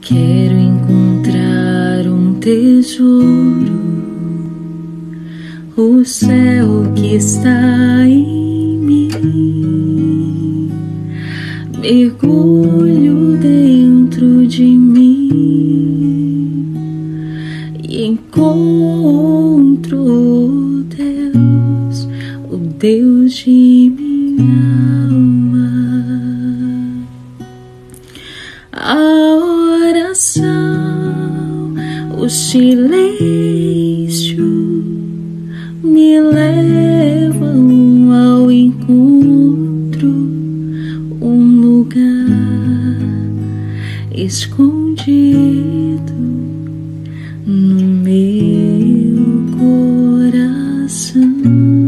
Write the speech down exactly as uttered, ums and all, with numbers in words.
Quero encontrar um tesouro, o céu que está em mim. Mergulho dentro de mim e encontro Deus, o Deus de minha alma. A oração, o silêncio me levam ao encontro, um lugar escondido no meu coração.